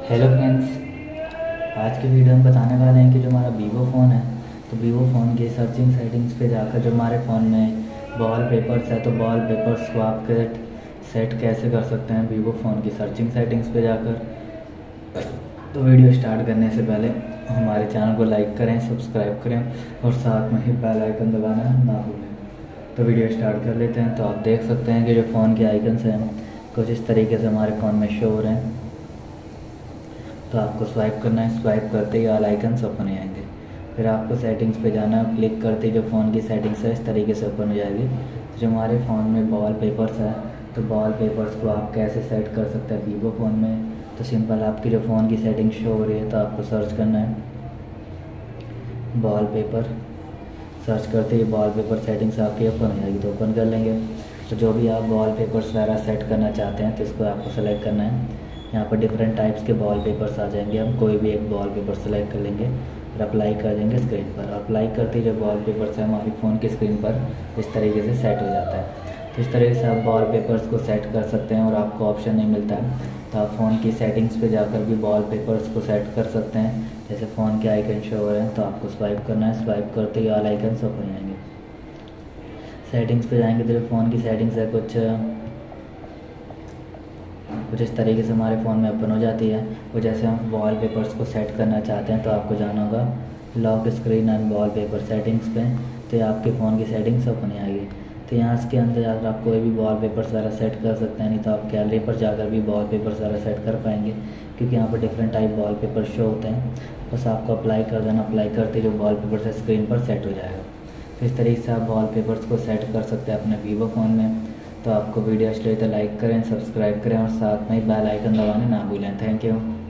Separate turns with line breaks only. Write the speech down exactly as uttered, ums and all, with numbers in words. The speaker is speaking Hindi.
हेलो फ्रेंड्स, आज की वीडियो हम बताने वाले हैं कि जो हमारा वीवो फ़ोन है तो वीवो फ़ोन की सर्चिंग सेटिंग्स पे जाकर जो हमारे फ़ोन में वॉल पेपर्स है तो वॉल पेपर्स को आप सेट कैसे कर सकते हैं वीवो फ़ोन की सर्चिंग सेटिंग्स पे जाकर। तो वीडियो स्टार्ट करने से पहले हमारे चैनल को लाइक करें, सब्सक्राइब करें और साथ में ही बेल आइकन दबाना ना भूलें। तो वीडियो स्टार्ट कर लेते हैं। तो आप देख सकते हैं कि जो फ़ोन के आइकन्स हैं कुछ इस तरीके से हमारे फ़ोन में शो हो रहे हैं। तो आपको स्वाइप करना है, स्वाइप करते ही ऑल आइकन्स ओपन हो जाएंगे। फिर आपको सेटिंग्स पे जाना है, क्लिक करते ही जो फ़ोन की सेटिंग्स है इस तरीके से ओपन हो जाएगी। तो जो हमारे फ़ोन में वॉल पेपर्स है तो वॉल पेपर्स को आप कैसे सेट कर सकते हैं वीवो फ़ोन में। तो सिंपल आपकी जो फ़ोन की सेटिंग शो हो रही है तो आपको सर्च करना है वॉल पेपर। सर्च करते ही वॉल पेपर सेटिंग्स आपकी ओपन हो जाएगी, तो ओपन कर लेंगे। तो जो भी आप वॉल पेपर्स वगैरह सेट करना चाहते हैं तो इसको आपको सेलेक्ट करना है। यहाँ पर डिफरेंट टाइप्स के वॉल पेपर्स आ जाएंगे, हम कोई भी एक वॉल पेपर सेलेक्ट कर लेंगे और अप्लाई कर देंगे स्क्रीन पर। अप्लाई करते ही जो वॉल पेपर्स है हमारी फ़ोन की स्क्रीन पर इस तरीके से सेट हो जाता है। तो इस तरीके से आप वॉल पेपर्स को सेट कर सकते हैं और आपको ऑप्शन नहीं मिलता है तो आप फ़ोन की सेटिंग्स पे जाकर भी वॉल पेपर्स को सेट कर सकते हैं। जैसे फ़ोन के आइकन शो हो रहे हैं तो आपको स्वाइप करना है, स्वाइप करते ही ऑल आइकन्स ओपन जाएंगे। सेटिंग्स पे जाएंगे तो जो फ़ोन की सेटिंग्स है कुछ कुछ इस तरीके से हमारे फ़ोन में ओपन हो जाती है। और जैसे हम वॉल पेपर्स को सेट करना चाहते हैं तो आपको जाना होगा lock screen and wallpaper settings पे। तो ये आपके फ़ोन की सेटिंग्स ओपन आएगी। तो यहाँ इसके अंदर जाकर आप कोई भी वॉल पेपर्स वगैरह सेट कर सकते हैं, नहीं तो आप गैलरी पर जाकर भी वॉल पेपर्स वगैरह सेट कर पाएंगे क्योंकि यहाँ पर different type wallpaper show होते हैं। बस आपको अप्लाई कर देना, अप्लाई करते जो वॉल पेपर स्क्रीन पर सेट हो जाएगा। तो इस तरीके से आप वॉल पेपर्स को सेट कर सकते हैं अपने वीवो फ़ोन में। तो आपको वीडियो अच्छी लगी तो लाइक करें, सब्सक्राइब करें और साथ में ही बेल आइकन दबाने ना भूलें। Thank you.